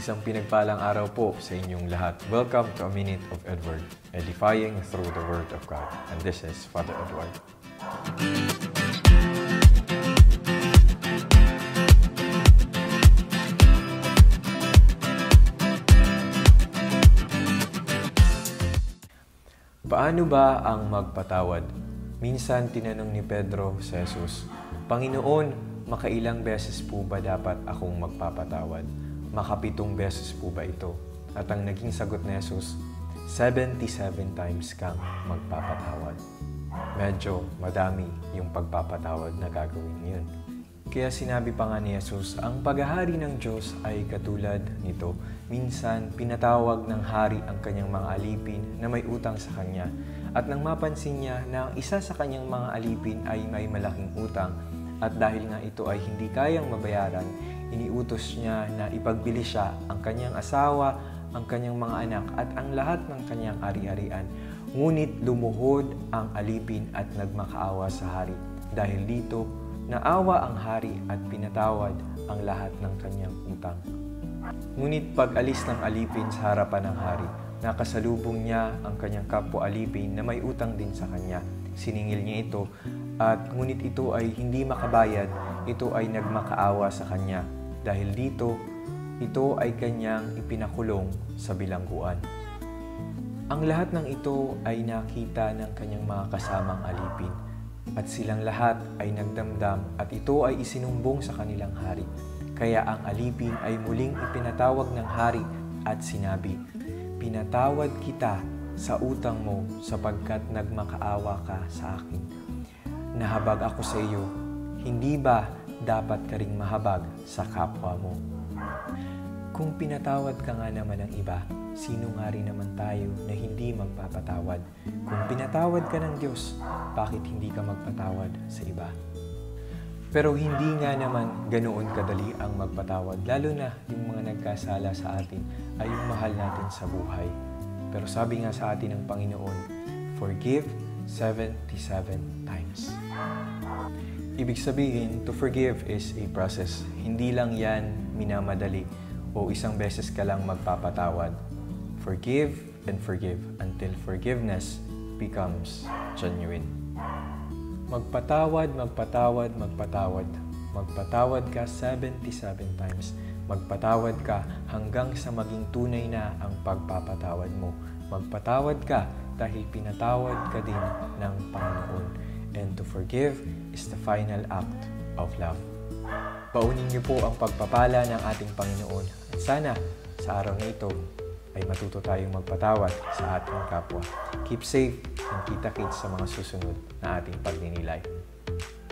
Isang pinagpalang araw po sa inyong lahat. Welcome to a minute of edWORD, edifying through the Word of God. And this is Father Edward. Paano ba ang magpatawad? Minsan tinanong ni Pedro sa Jesus, Panginoon, makailang beses po ba dapat akong magpapatawad? Makapitong beses po ba ito? At ang naging sagot ni Jesus, 77 times kang magpapatawad. Medyo madami yung pagpapatawad na gagawin yun. Kaya sinabi pa nga ni Jesus, ang paghahari ng Diyos ay katulad nito. Minsan, pinatawag ng hari ang kanyang mga alipin na may utang sa kanya. At nang mapansin niya na ang isa sa kanyang mga alipin ay may malaking utang, at dahil nga ito ay hindi kayang mabayaran, iniutos niya na ipagbili siya ang kanyang asawa, ang kanyang mga anak at ang lahat ng kanyang ari-arian. Ngunit lumuhod ang alipin at nagmakaawa sa hari. Dahil dito, naawa ang hari at pinatawad ang lahat ng kanyang utang. Ngunit pag-alis ng alipin sa harapan ng hari, nakasalubong niya ang kanyang kapwa alipin na may utang din sa kanya. Siningil niya ito at ngunit ito ay hindi makabayad, ito ay nagmakaawa sa kanya. Dahil dito, ito ay kanyang ipinakulong sa bilangguan. Ang lahat ng ito ay nakita ng kanyang mga kasamang alipin at silang lahat ay nagdamdam at ito ay isinumbong sa kanilang hari. Kaya ang alipin ay muling ipinatawag ng hari at sinabi, Pinatawad kita sa utang mo sapagkat nagmakaawa ka sa akin. Nahabag ako sa iyo, hindi ba dapat ka ring mahabag sa kapwa mo? Kung pinatawad ka nga naman ng iba, sino nga rin naman tayo na hindi magpapatawad? Kung pinatawad ka ng Diyos, bakit hindi ka magpatawad sa iba? Pero hindi nga naman ganoon kadali ang magpatawad, lalo na yung mga nagkasala sa atin ay yung mahal natin sa buhay. Pero sabi nga sa atin ng Panginoon, forgive 77 times. Ibig sabihin, to forgive is a process. Hindi lang yan minamadali o isang beses ka lang magpapatawad. Forgive and forgive until forgiveness becomes genuine. Magpatawad, magpatawad, magpatawad. Magpatawad ka 77 times. Magpatawad ka hanggang sa maging tunay na ang pagpapatawad mo. Magpatawad ka dahil pinatawad ka din ng Panginoon. And to forgive is the final act of love. Paunin niyo po ang pagpapala ng ating Panginoon. At sana sa araw na ito ay matuto tayong magpatawad sa ating kapwa. Keep safe and kita-kits sa mga susunod na ating pagninilay.